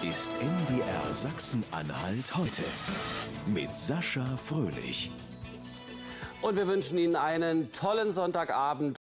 ist MDR Sachsen-Anhalt heute mit Sascha Fröhlich. Und wir wünschen Ihnen einen tollen Sonntagabend.